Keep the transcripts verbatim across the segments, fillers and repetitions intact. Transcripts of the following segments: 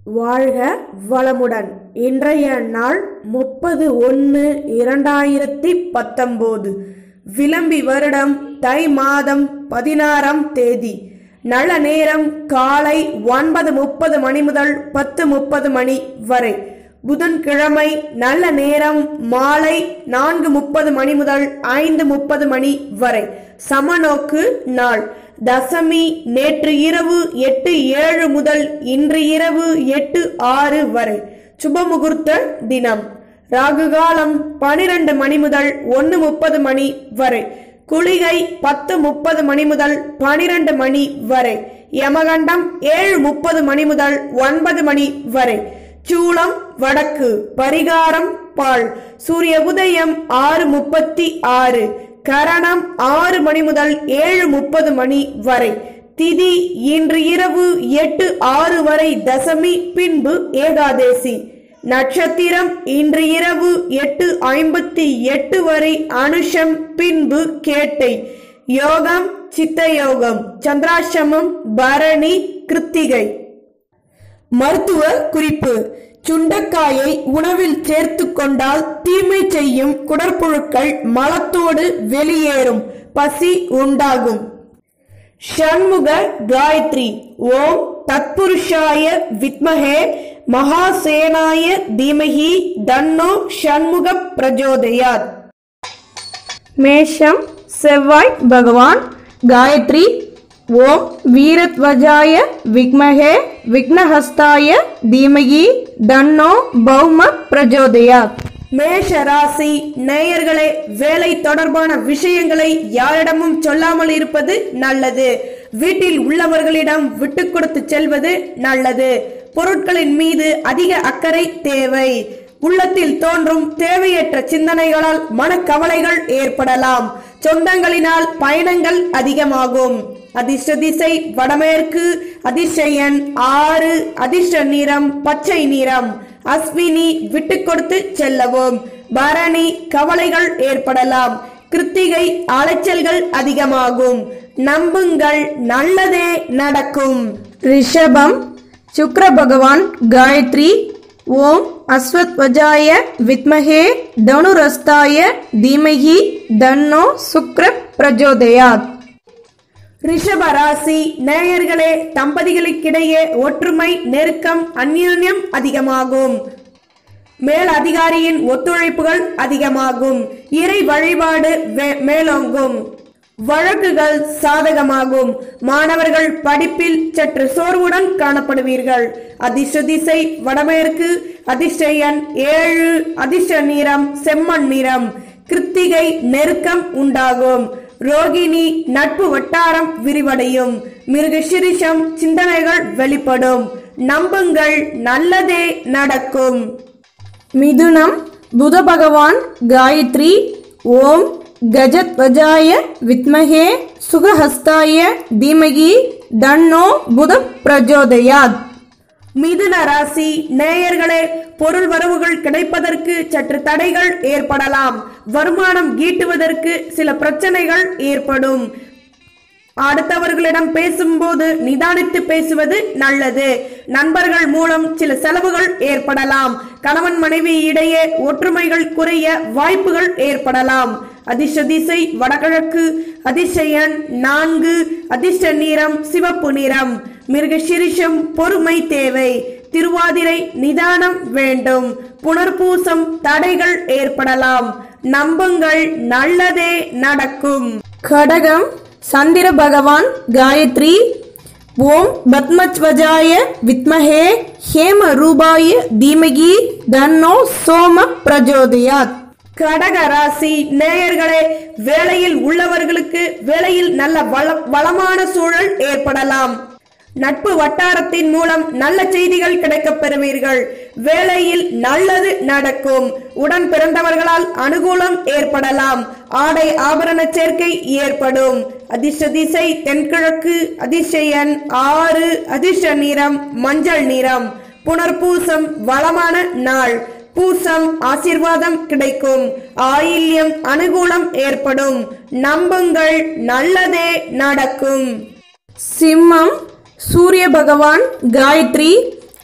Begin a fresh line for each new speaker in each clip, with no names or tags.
வாழ்க வளமுடன். இன்றைய நாள் முப்பது ஒன்று இரண்டாயிரத்தி பத்தொன்பது, விளம்பி வருடம் தை மாதம் பதினாறாம் தேதி. நல்ல நேரம் காலை ஒன்பது முப்பது மணி முதல் பத்து முப்பது மணி வரை. புதன்கிழமை நல்ல நேரம் மாலை நான்கு முப்பது மணி முதல் ஐந்து முப்பது மணி வரை. சமநோக்கு நாள். தசமி நேற்று இரவு எட்டு ஏழு முதல் இன்று இரவு எட்டு ஆறு வரை. சுபமுகூர்த்த தினம். ராகுகாலம் பனிரெண்டு மணி முதல் ஒன்று முப்பது மணி வரை. குளிகை பத்து முப்பது மணி முதல் பனிரெண்டு மணி வரை. யமகண்டம் ஏழு முப்பது மணி முதல் ஒன்பது மணி வரை. சூளம் வடக்கு. பரிகாரம் பால். சூரிய உதயம் ஆறு முப்பத்தி ஆறு. கரணம் ஆறு மணி முதல் ஏழு முப்பது மணி வரை. திதி இன்று இரவு எட்டு ஆறு வரை தசமி, பின்பு ஏகாதேசி. நட்சத்திரம் இன்று இரவு எட்டு ஐம்பத்தி எட்டு வரை அனுஷம், பின்பு கேட்டை. யோகம் சித்த யோகம். சந்திராஷ்டமம் பரணி கிருத்திகை. மருத்துவ குறிப்பு. சுண்டைக்காயை உணவில் சேர்த்து கொண்டால் தீமை செய்யும் குடற்புழுக்கள் மலத்தோடு வெளியேறும், பசி உண்டாகும். ஷண்முக காயத்ரி. ஓம் தத்புருஷாய வித்மஹே மகாசேனாய தீமஹி தன்னோ ஷண்முக பிரஜோதயாத். மேஷம் செவ்வாய் பகவான். காயத்ரி. ஓம் வீரத்வஜாய விக்மஹே விக்னஹஸ்தாய தீமகி தன்னோ பௌம பிரஜோதயாத். மேஷ ராசி நேயர்களே, வேலை தொடர்பான விஷயங்களை யாரிடமும் சொல்லாமல் இருப்பது நல்லது. வீட்டில் உள்ளவர்களிடம் விட்டு கொடுத்து செல்வது நல்லது. பொருட்களின் மீது அதிக அக்கறை தேவை. உள்ளத்தில் தோன்றும் தேவையற்ற சிந்தனைகளால் மனக்கவலைகள் ஏற்படலாம். சொந்தங்களினால் பயணங்கள் அதிகமாகும். அதிர்ஷ்ட திசை வடமேற்கு. அதிர்ஷ்ட எண் ஆறு. அதிர்ஷ்ட நிறம் பச்சை நிறம். அஸ்வினி விட்டு கொடுத்து செல்லவும். பரணி கவலைகள் ஏற்படலாம். கிருத்திகை அலைச்சல்கள் அதிகமாகும். நம்புங்கள், நல்லதே நடக்கும். ரிஷபம் சுக்கிர பகவான். காயத்ரி. ஓம் அஸ்வத்வஜாய வித்மஹே தனுரஸ்தாய தீமஹி தன்னோ சுக்ர பிரஜோதயாத். ரிஷப ராசி நேயர்களே, தம்பதிகளுக்கிடையே ஒற்றுமை, நெருக்கம், அந்யோன்யம் அதிகமாகும். மேல் அதிகாரியின் ஒத்துழைப்புகள் அதிகமாகும். இறை வழிபாடு மேலோங்கும். வழக்குகள் சாதகமாகும். மாணவர்கள் படிப்பில் சற்று சோர்வுடன் காணப்படுவீர்கள். அதிர்ஷ்ட திசை வடமேற்கு. அதிர்ஷ்ட எண் ஏழு. அதிர்ஷ்ட நிறம் செம்மண் நிறம். கிருத்திகை நெருக்கம் உண்டாகும். ரோகிணி நட்பு வட்டாரம் விரிவடையும். மிருகசிரிஷம் சிந்தனைகள் வெளிப்படும். நம்புங்கள், நல்லதே நடக்கும். மிதுனம் புத பகவான். காயத்ரி. ஓம் கஜத்வஜாய வித்மஹே சுகஹஸ்தாய தீமகி தன்னோ புத பிரஜோதயாத். மிதுன ராசி நேயர்களே, பொருள் வரவுகள் கிடைப்பதற்கு சற்று தடைகள் ஏற்படலாம். வருமானம் ஈட்டுவதற்கு சில பிரச்சனைகள் ஏற்படும். அடுத்தவர்களிடம் பேசும்போது நிதானித்து பேசுவது நல்லது. நண்பர்கள் மூலம் சில செலவுகள் ஏற்படலாம். கணவன் மனைவி இடையே ஒற்றுமைகள் குறைய வாய்ப்புகள் ஏற்படலாம். அதிர்ஷ்ட திசை வடகிழக்கு. அதிர்ஷ்ட எண் நான்கு. அதிர்ஷ்ட நிறம் சிவப்பு நிறம். மிருகசிரிஷம் பொறுமை தேவை. திருவாதிரை நிதானம் வேண்டும். புனர்பூசம் தடைகள் ஏற்படலாம். நம்புங்கள், நல்லதே நடக்கும். கடகம் சந்திர பகவான். காயத்ரி. ஓம் பத்மத்வஜாய வித்மஹே ஹேம ரூபாய தீமகி தன்னோ சோம பிரஜோதயாத். கடக ராசி நேயர்களே, வேலையில் உள்ளவர்களுக்கு வேலையில் நல்ல வள வளமான சூழல் ஏற்படலாம். நட்பு வட்டாரத்தின் மூலம் நல்ல செய்திகள் கிடைக்கப் பெறுவீர்கள். வேலையில் நல்லது நடக்கும். உடன் பிறந்தவர்களால் அனுகூலம் ஏற்படலாம். ஆடை ஆபரண சேர்க்கை ஏற்படும். அதிர்ஷ்ட திசை தென்கிழக்கு. அதிர்ஷ்ட எண் ஆறு. அதிர்ஷ்ட நிறம் மஞ்சள் நிறம். புனர்பூசம் வளமான நாள். பூசம் ஆசீர்வாதம் கிடைக்கும். ஆயில்யம் அனுகூலம் ஏற்படும். நம்புங்கள், நல்லதே நடக்கும். சிம்மம் சூரிய பகவான். காயத்ரி.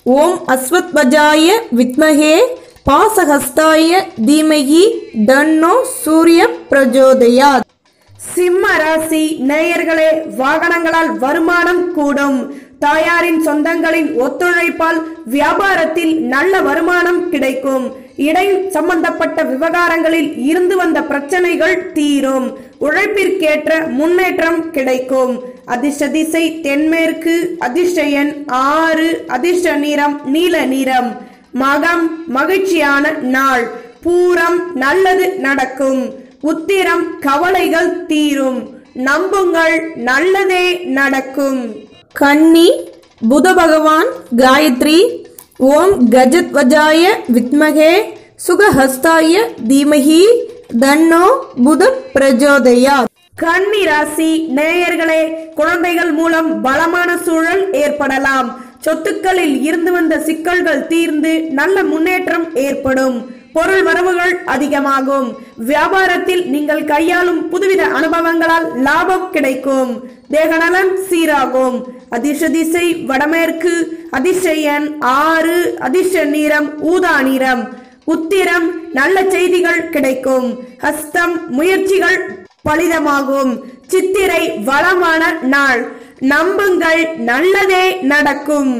ஓம் அஸ்வத்வஜாய வித்மஹே பாசஹஸ்தாய தீமஹி தன்னோ சூரிய பிரஜோதயாத். சிம்ம ராசி நேயர்களே, வாகனங்களால் வருமானம் கூடும். தாயாரின் சொந்தங்களின் ஒத்துழைப்பால் வியாபாரத்தில் நல்ல வருமானம் கிடைக்கும். இடை சம்பந்தப்பட்ட விவகாரங்களில் இருந்து வந்த பிரச்சனைகள் தீரும். உழைப்பிற்கேற்ற முன்னேற்றம் கிடைக்கும். அதிர்ஷ்ட திசை தென்மேற்கு. அதிர்ஷ்ட எண் ஆறு. அதிர்ஷ்ட நிறம் நீல நிறம். மகம் மகிழ்ச்சியான நாள். பூரம் நல்லது நடக்கும். உத்திரம் கவலைகள் தீரும். நம்புங்கள், நல்லதே நடக்கும். கன்னி புத பகவான் காயத்ரி. ஓம் கஜத்வஜாய வித்மகே சுகஹஸ்தாய தீமஹி தன்னோ புத பிரஜோதயாத். கன்னி ராசி நேயர்களே, குழந்தைகள் மூலம் பலமான சூழல் ஏற்படலாம். சொத்துக்களில் இருந்து வந்த சிக்கல்கள் தீர்ந்து நல்ல முன்னேற்றம் ஏற்படும். பொருள் வரவுகள் அதிகமாகும். வியாபாரத்தில் நீங்கள் கையாளும் புதுவித அனுபவங்களால் லாபம் கிடைக்கும். தேகநலன் சீராகும். அதிர்ஷ்ட திசை வடமேற்கு. அதிர்ஷ்ட எண் ஆறு. அதிர்ஷ்ட நிறம் ஊதா நிறம். உத்திரம் நல்ல செய்திகள் கிடைக்கும். ஹஸ்தம் முயற்சிகள் பலிதமாகும். சித்திரை வளமான நாள். நம்புங்கள், நல்லதே நடக்கும்.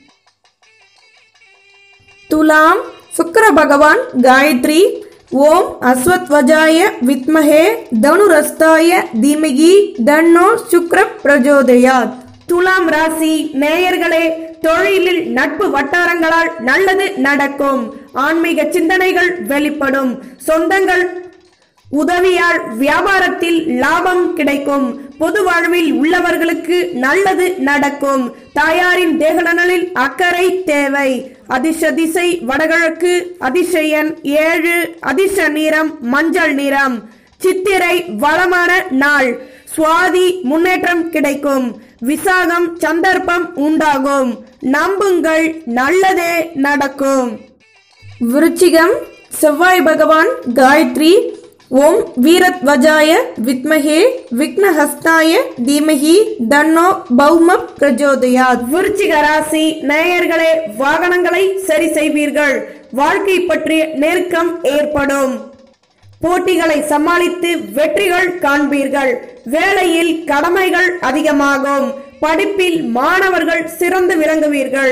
துலாம் சுக்கிர பகவான் காயத்ரி. ஓம் அஸ்வத்வஜாய வித்மஹே தனுரஸ்தாய தீமகி தன்னோ சுக்ர பிரஜோதயாத். துலாம் ராசி நேயர்களே, தொழிலில் நட்பு வட்டாரங்களால் நல்லது நடக்கும். ஆன்மீக சிந்தனைகள் வெளிப்படும். சொந்தங்கள் உதவியால் வியாபாரத்தில் லாபம் கிடைக்கும். பொது வாழ்வில் உள்ளவர்களுக்கு நல்லது நடக்கும். தாயாரின் தேகநலனில் அக்கறை தேவை. அதிர்ஷ்ட திசை வடகிழக்கு. அதிர்ஷ்ட எண் ஏழு. அதிர்ஷ்ட நிறம் மஞ்சள் நிறம். சித்திரை வளமான நாள். சுவாதி முன்னேற்றம் கிடைக்கும். விசாகம் சந்தர்ப்பம் உண்டாகும். நம்புங்கள், நல்லதே நடக்கும். விருச்சிகம் செவ்வாய் பகவான் காயத்ரி. ஓம் வீரத்வஜாய வித்மஹே விக்னஹஸ்தாய தீமஹி தன்னோ பௌம பிரஜோதயாத். விருச்சிக ராசி நேயர்களே, வாகனங்களை சரி செய்வீர்கள். வாழ்க்கை பற்றிய நெருக்கம் ஏற்படும். போட்டிகளை சமாளித்து வெற்றிகள் காண்பீர்கள். வேலையில் கடமைகள் அதிகமாகும். படிப்பில் மாணவர்கள் சிறந்து விளங்குவீர்கள்.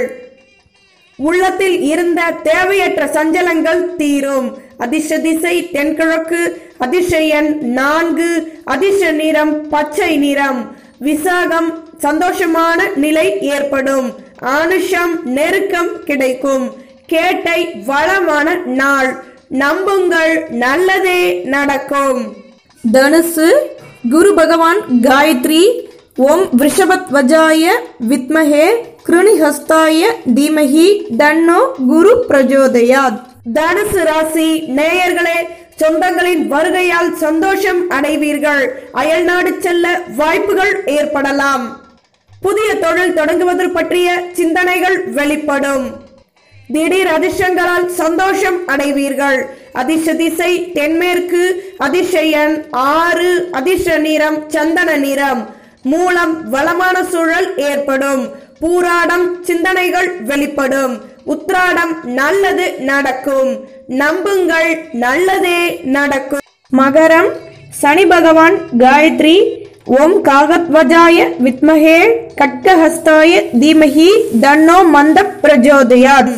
உள்ளத்தில் இருந்த தேவையற்ற சஞ்சலங்கள் தீரும். அதிர்ஷ்ட திசை தென்கிழக்கு. அதிர்ஷ்ட எண் நான்கு. அதிர்ஷ்ட நிறம் பச்சை நிறம். விசாகம் சந்தோஷமான நிலை ஏற்படும். ஆனுஷம் நெருக்கம் கிடைக்கும். கேட்டை வளமான நாள். நம்புங்கள், நல்லதே நடக்கும். தனுசு குரு பகவான் காயத்ரி. ஓம் விருஷபத்வஜாய வித்மஹே கிருணிஹஸ்தாய தீமஹி தன்னோ குரு பிரஜோதயாத். தனுசு ராசி நேயர்களே, சொந்தங்களின் வருகையால் சந்தோஷம் அடைவீர்கள். அயல்நாடு செல்ல வாய்ப்புகள் ஏற்படலாம். புதிய தொழில் தொடங்குவது பற்றிய சிந்தனைகள் வெளிப்படும். திடீர் அதிர்ஷ்டங்களால் சந்தோஷம் அடைவீர்கள். அதிர்ஷ்ட திசை தென்மேற்கு. அதிர்ஷ்ட எண் ஆறு. அதிர்ஷ்ட நிறம் சந்தன நிறம். மூலம் வளமான சூழல் ஏற்படும். பூராடம் சிந்தனைகள் வெளிப்படும். உத்ராடம் நல்லது நடக்கும். நம்புங்கள், நல்லதே நடக்கும். மகரம் சனி பகவான் காயத்ரி. ஓம் காகத்வஜாய வித்மஹே கட்கஹஸ்தாய தீமஹி தன்னோ மந்த பிரஜோதயாத்.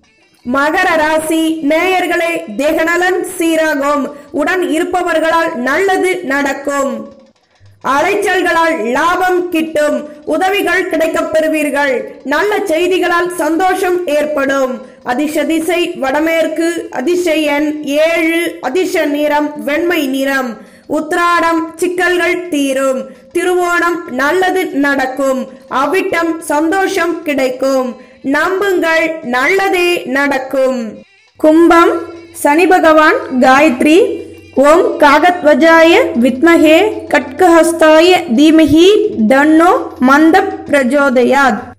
மகர ராசி நேயர்களே, தேகநலன் சீராகும். உடன் இருப்பவர்களால் நல்லது நடக்கும். அலைச்சல்களால் லாபம் கிட்டும். உதவிகள் கிடைக்கப் பெறுவீர்கள். நல்ல செய்திகளால் சந்தோஷம் ஏற்படும். அதிர்ஷ்ட திசை வடமேற்கு. அதிர்ஷ்ட எண் ஏழு. அதிர்ஷ்ட நிறம் வெண்மை நிறம். உத்ராடம் சிக்கல்கள் தீரும். திருவோணம் நல்லது நடக்கும். அவிட்டம் சந்தோஷம் கிடைக்கும். நம்புங்கள், நல்லதே நடக்கும். கும்பம் சனி பகவான் காயத்ரி. ஓம் காகத்வஜாய வித்மஹே கட்கஹஸ்தாய தீமஹி தன்னோ மந்த பிரஜோதயாத்.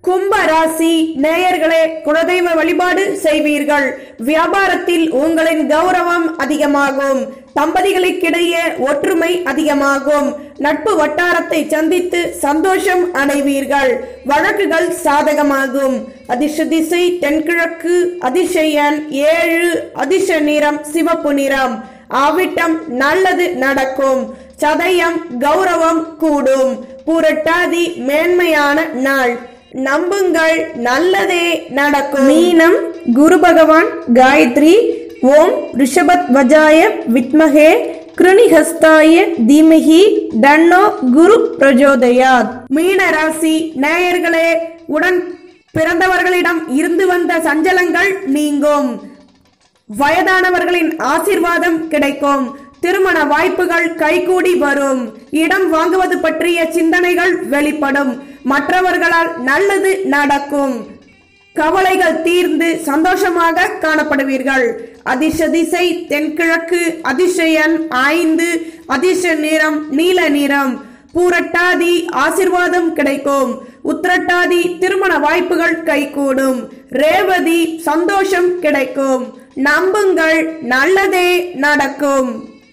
கும்ப ராசி நேயர்களே, குலதெய்வ வழிபாடு செய்வீர்கள். வியாபாரத்தில் உங்களின் கௌரவம் அதிகமாகும். தம்பதிகளுக்கிடையே ஒற்றுமை அதிகமாகும். நட்பு வட்டாரத்தை சந்தித்து சந்தோஷம் அடைவீர்கள். வழக்குகள் சாதகமாகும். அதிர்ஷ திசை தென்கிழக்கு. அதிர்ஷ எண் ஏழு. அதிர்ஷ நிறம் சிவப்பு நிறம். ஆவிட்டம் நல்லது நடக்கும். சதயம் கௌரவம் கூடும். பூரட்டாதி மேன்மையான நாள். நம்புங்கள், நல்லதே நடக்கும். மீனம் குரு பகவான் காயத்ரி. ஓம் ரிஷபத்வஜாய வித்மஹே கிருணிஹஸ்தாய தீமஹி தன்னோ குரு பிரஜோதயாத். மீன ராசி நேயர்களே, உடன் பிறந்தவர்களிடம் இருந்து வந்த சஞ்சலங்கள் நீங்கும். வயதானவர்களின் ஆசீர்வாதம் கிடைக்கும். திருமண வாய்ப்புகள் கைகூடி வரும். இடம் வாங்குவது பற்றிய சிந்தனைகள் வெளிப்படும். மற்றவர்களால் நல்லது நடக்கும். கவலைகள் தீர்ந்து சந்தோஷமாக காணப்படுவீர்கள். அதிர்ஷ திசை தென்கிழக்கு. அதிர்ஷ எண் ஐந்து. அதிர்ஷ நிறம் நீல நிறம். பூரட்டாதி ஆசீர்வாதம் கிடைக்கும். உத்திரட்டாதி திருமண வாய்ப்புகள் கைகூடும். ரேவதி சந்தோஷம் கிடைக்கும். நம்புங்கள், நல்லதே நடக்கும்.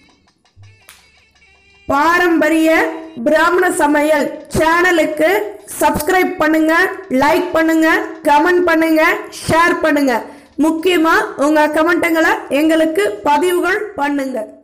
பாரம்பரிய பிராமண சமையல் சேனலுக்கு சப்ஸ்கிரைப் பண்ணுங்க, லைக் பண்ணுங்க, கமெண்ட் பண்ணுங்க, ஷேர் பண்ணுங்க. முக்கியமா உங்க கமெண்ட்களை எங்களுக்கு பதிவுகள் பண்ணுங்க.